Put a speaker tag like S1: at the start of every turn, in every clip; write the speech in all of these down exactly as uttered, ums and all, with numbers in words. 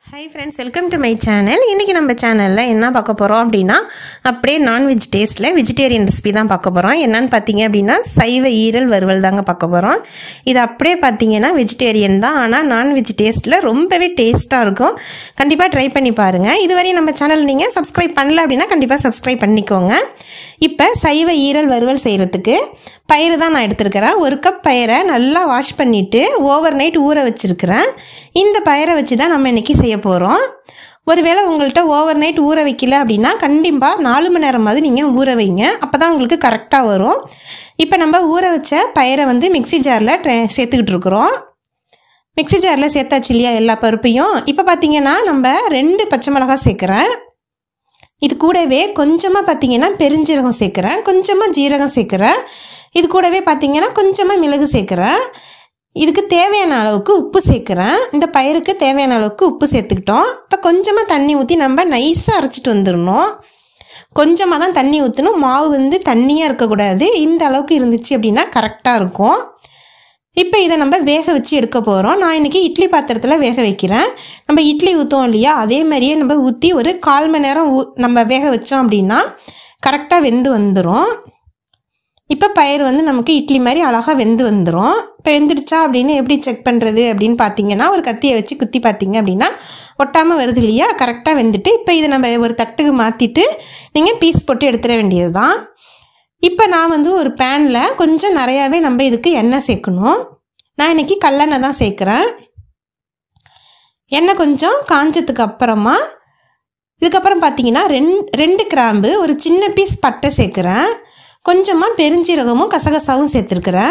S1: Hi friends, welcome to my channel. இன்னைக்கு நம்ம சேனல்ல என்ன பார்க்க போறோம் அப்படினா அப்படியே நான்வெஜ் டேஸ்ட்ல வெஜிடேரியன் ரெசிபி தான் பார்க்க போறோம். என்னன்னு பாத்தீங்க அப்படினா சைவ ஈரல் வறுவல் தாங்க பார்க்க போறோம். இது அப்படியே பாத்தீங்கன்னா வெஜிடேரியன் தான், ஆனா நான்வெஜ் டேஸ்ட்ல ரொம்பவே டேஸ்டா இருக்கும். கண்டிப்பா ட்ரை பண்ணி பாருங்க. இதுவரை நம்ம சேனல் நீங்க சப்ஸ்கிரைப் பண்ணல அப்படினா கண்டிப்பா சப்ஸ்கிரைப் பண்ணிக்கோங்க. இப்போ சைவ ஈரல் வறுவல் செய்யறதுக்கு பயிறு தான் நான் எடுத்துக்கிறேன். ஒரு கப் பயிரை நல்லா வாஷ் பண்ணிட்டு ஓவர் நைட் ஊற வச்சிருக்கிறேன். இந்த பயிரை வச்சு தான் நம்ம இன்னைக்கு செய்ய போகிறோம். ஒருவேளை உங்கள்கிட்ட ஓவர் நைட் ஊற வைக்கல அப்படின்னா கண்டிப்பாக நாலு மணி நேரமாவது நீங்கள் ஊற வைங்க, அப்போ தான் உங்களுக்கு கரெக்டாக வரும். இப்போ நம்ம ஊற வச்ச பயிரை வந்து மிக்சி ஜாரில் சேர்த்துக்கிட்டு இருக்கிறோம். மிக்சி ஜாரில் சேர்த்தாச்சு இல்லையா எல்லா பருப்பையும். இப்போ பார்த்தீங்கன்னா நம்ம ரெண்டு பச்சை மிளகாய் சேர்க்குறேன். இது கூடவே கொஞ்சமாக பார்த்தீங்கன்னா பெருஞ்சீரகம் சேர்க்குறேன், கொஞ்சமாக ஜீரகம் சேர்க்குறேன். இது கூடவே பார்த்தீங்கன்னா கொஞ்சமாக மிளகு சேர்க்குறேன். இதுக்கு தேவையான அளவுக்கு உப்பு சேர்க்குறேன். இந்த பயிருக்கு தேவையான அளவுக்கு உப்பு சேர்த்துக்கிட்டோம். இப்போ கொஞ்சமாக தண்ணி ஊற்றி நம்ம நைஸாக அரைச்சிட்டு வந்துடணும். கொஞ்சமாக தான் தண்ணி ஊற்றணும், மாவு வந்து தண்ணியாக இருக்கக்கூடாது. இந்த அளவுக்கு இருந்துச்சு அப்படின்னா கரெக்டாக இருக்கும். இப்போ இதை நம்ம வேக வச்சு எடுக்க போகிறோம். நான் இன்றைக்கி இட்லி பாத்திரத்தில் வேக வைக்கிறேன். நம்ம இட்லி ஊற்றுவோம் இல்லையா, அதே மாதிரியே நம்ம ஊற்றி ஒரு கால் மணி நேரம் ஊ நம்ம வேக வச்சோம் அப்படின்னா கரெக்டாக வெந்து வந்துடும். இப்போ பயிர் வந்து நமக்கு இட்லி மாதிரி அழகாக வெந்து வந்துடும். இப்போ வெந்துடுச்சா அப்படின்னு எப்படி செக் பண்ணுறது அப்படின்னு பார்த்தீங்கன்னா ஒரு கத்தியை வச்சு குத்தி பார்த்தீங்க அப்படின்னா ஒட்டாமல் வருது இல்லையா, கரெக்டாக வெந்துட்டு இப்போ இதை நம்ம ஒரு தட்டுக்கு மாற்றிட்டு நீங்கள் பீஸ் போட்டு எடுத்துட வேண்டியது தான். இப்போ நான் வந்து ஒரு பேனில் கொஞ்சம் நிறையாவே நம்ம இதுக்கு எண்ணெய் சேர்க்கணும். நான் இன்றைக்கி கல்லெண்ணெய் தான் சேர்க்குறேன். எண்ணெய் கொஞ்சம் காஞ்சதுக்கு அப்புறமா இதுக்கப்புறம் பார்த்தீங்கன்னா ரெண் ரெண்டு கிராம்பு, ஒரு சின்ன பீஸ் பட்டை சேர்க்குறேன். கொஞ்சமாக பெருஞ்சீரகமும் கசகசாவும் சேர்த்துருக்குறேன்.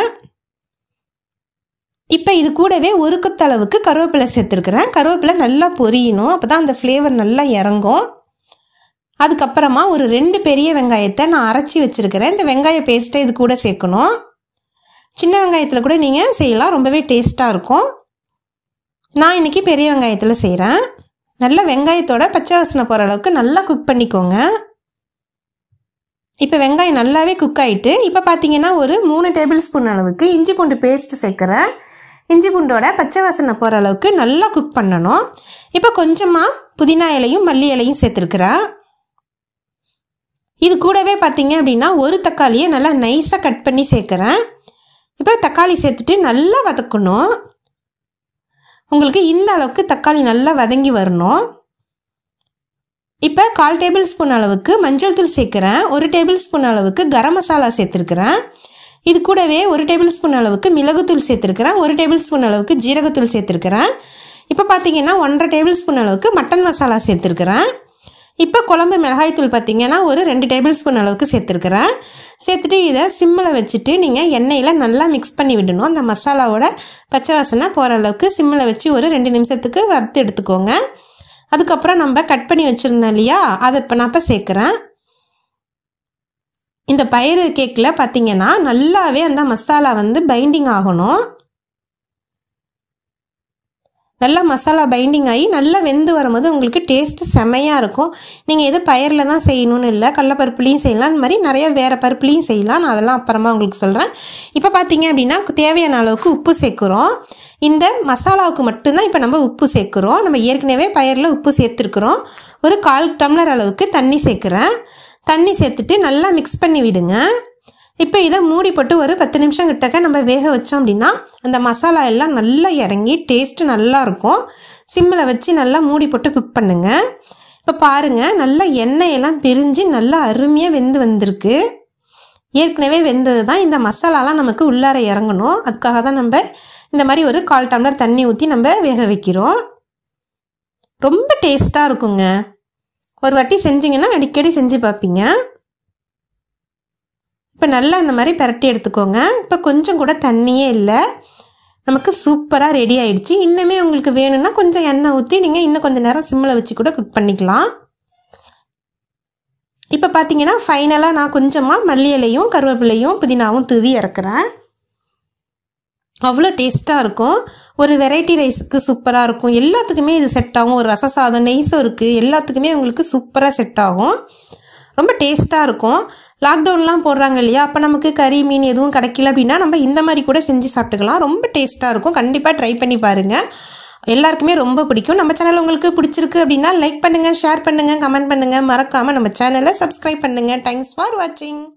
S1: இப்போ இது கூடவே ஒரு கொத்தளவுக்கு கருவேப்பிலை சேர்த்துருக்குறேன். கருவேப்பிலை நல்லா பொரியணும், அப்போ தான் அந்த ஃப்ளேவர் நல்லா இறங்கும். அதுக்கப்புறமா ஒரு ரெண்டு பெரிய வெங்காயத்தை நான் அரைச்சி வச்சுருக்கிறேன். இந்த வெங்காய பேஸ்ட்டை இது கூட சேர்க்கணும். சின்ன வெங்காயத்தில் கூட நீங்கள் செய்யலாம், ரொம்பவே டேஸ்ட்டாக இருக்கும். நான் இன்றைக்கி பெரிய வெங்காயத்தில் செய்கிறேன். நல்லா வெங்காயத்தோட பச்சை வாசனை போகிற அளவுக்கு நல்லா குக் பண்ணிக்கோங்க. இப்போ வெங்காயம் நல்லாவே குக் ஆகிட்டு இப்போ பார்த்தீங்கன்னா ஒரு மூணு டேபிள் ஸ்பூன் அளவுக்கு இஞ்சி பூண்டு பேஸ்ட்டு சேர்க்குறேன். இஞ்சி பூண்டோட பச்சை வாசனை போகிற அளவுக்கு நல்லா குக் பண்ணணும். இப்போ கொஞ்சமாக புதினா இலையும் மல்லி இலையும் சேர்த்துருக்குறேன். இது கூடவே பார்த்தீங்க அப்படின்னா ஒரு தக்காளியை நல்லா நைஸாக கட் பண்ணி சேர்க்குறேன். இப்போ தக்காளி சேர்த்துட்டு நல்லா வதக்கணும். உங்களுக்கு இந்த அளவுக்கு தக்காளி நல்லா வதங்கி வரணும். இப்போ கால் டேபிள் ஸ்பூன் அளவுக்கு மஞ்சள் தூள் சேர்க்குறேன். ஒரு டேபிள் ஸ்பூன் அளவுக்கு கரம் மசாலா சேர்த்துருக்குறேன். இது கூடவே ஒரு டேபிள் ஸ்பூன் அளவுக்கு மிளகுத்தூள் சேர்த்துருக்குறேன். ஒரு டேபிள் ஸ்பூன் அளவுக்கு ஜீரகத்தூள் சேர்த்துருக்குறேன். இப்போ பார்த்தீங்கன்னா ஒன்றரை டேபிள் ஸ்பூன் அளவுக்கு மட்டன் மசாலா சேர்த்துருக்குறேன். இப்போ குழம்பு மிளகாய்த்தூள் பார்த்தீங்கன்னா ஒரு ரெண்டு டேபிள் ஸ்பூன் அளவுக்கு சேர்த்துருக்குறேன். சேர்த்துட்டு இதை சிம்மில் வச்சுட்டு நீங்கள் எண்ணெயில் நல்லா மிக்ஸ் பண்ணி விடணும். அந்த மசாலாவோட பச்சை வாசனை போகிற அளவுக்கு சிம்மில் வச்சு ஒரு ரெண்டு நிமிஷத்துக்கு வறுத்து எடுத்துக்கோங்க. அதுக்கப்புறம் நம்ம கட் பண்ணி வச்சுருந்தோம் இல்லையா, அதை இப்போ நான் இப்போ சேர்க்குறேன். இந்த பயிறு கேக்கில் பார்த்தீங்கன்னா நல்லாவே அந்த மசாலா வந்து பைண்டிங் ஆகணும். நல்லா மசாலா பைண்டிங் ஆகி நல்லா வெந்து வரும்போது உங்களுக்கு டேஸ்ட்டு செமையாக இருக்கும். நீங்கள் எது பயிரில் தான் செய்யணும்னு இல்லை, கடலப்பருப்புலேயும் செய்யலாம், அந்த மாதிரி நிறைய வேறு பருப்புலேயும் செய்யலாம். நான் அதெல்லாம் அப்புறமா உங்களுக்கு சொல்கிறேன். இப்போ பார்த்தீங்க அப்படின்னா தேவையான அளவுக்கு உப்பு சேர்க்குறோம். இந்த மசாலாவுக்கு மட்டும்தான் இப்போ நம்ம உப்பு சேர்க்குறோம். நம்ம ஏற்கனவே பயிரில் உப்பு சேர்த்துருக்குறோம். ஒரு கால் டம்ளர் அளவுக்கு தண்ணி சேர்க்குறேன். தண்ணி சேர்த்துட்டு நல்லா மிக்ஸ் பண்ணி விடுங்க. இப்போ இதை மூடி போட்டு ஒரு பத்து நிமிஷம் கிட்டக்க நம்ம வேக வச்சோம் அப்படின்னா அந்த மசாலா எல்லாம் நல்லா இறங்கி டேஸ்ட்டு நல்லாயிருக்கும். சிம்மில் வச்சு நல்லா மூடி போட்டு குக் பண்ணுங்கள். இப்போ பாருங்கள், நல்லா எண்ணெயெல்லாம் பிரிஞ்சு நல்லா அருமையாக வெந்து வந்திருக்கு. ஏற்கனவே வெந்தது தான். இந்த மசாலாலாம் நமக்கு உள்ளார இறங்கணும். அதுக்காக தான் நம்ம இந்த மாதிரி ஒரு கால் டம்ளர் தண்ணி ஊற்றி நம்ம வேக வைக்கிறோம். ரொம்ப டேஸ்ட்டாக இருக்குங்க. ஒரு வாட்டி செஞ்சிங்கன்னா அடிக்கடி செஞ்சு பார்ப்பீங்க. இப்போ நல்லா இந்த மாதிரி பரட்டி எடுத்துக்கோங்க. இப்போ கொஞ்சம் கூட தண்ணியே இல்லை, நமக்கு சூப்பராக ரெடி ஆகிடுச்சு. இன்னுமே உங்களுக்கு வேணும்னா கொஞ்சம் எண்ணெய் ஊற்றி நீங்கள் இன்னும் கொஞ்சம் நேரம் சிம்மில் வச்சு கூட குக் பண்ணிக்கலாம். இப்போ பார்த்தீங்கன்னா ஃபைனலாக நான் கொஞ்சமாக மல்லி இலையும் கருவேப்பிலையும் புதினாவும் தூவி இறக்குறேன். அவ்வளோ டேஸ்ட்டாக இருக்கும். ஒரு வெரைட்டி ரைஸுக்கு சூப்பராக இருக்கும். எல்லாத்துக்குமே இது செட் ஆகும். ஒரு ரச சாதம், நெய் சோறுக்கு எல்லாத்துக்குமே உங்களுக்கு சூப்பராக செட் ஆகும். ரொம்ப டேஸ்ட்டாக இருக்கும். லாக்டவுன்லாம் போடுறாங்க இல்லையா, அப்போ நமக்கு கறி மீன் எதுவும் கிடைக்கல அப்படின்னா நம்ம இந்த மாதிரி கூட செஞ்சு சாப்பிட்டுக்கலாம். ரொம்ப டேஸ்ட்டாக இருக்கும். கண்டிப்பாக ட்ரை பண்ணி பாருங்கள். எல்லாருக்குமே ரொம்ப பிடிக்கும். நம்ம சேனல் உங்களுக்கு பிடிச்சிருக்கு அப்படின்னா லைக் பண்ணுங்கள், ஷேர் பண்ணுங்கள், கமெண்ட் பண்ணுங்கள். மறக்காமல் நம்ம சேனலை சப்ஸ்கிரைப் பண்ணுங்கள். தேங்க்ஸ் ஃபார் வாட்சிங்.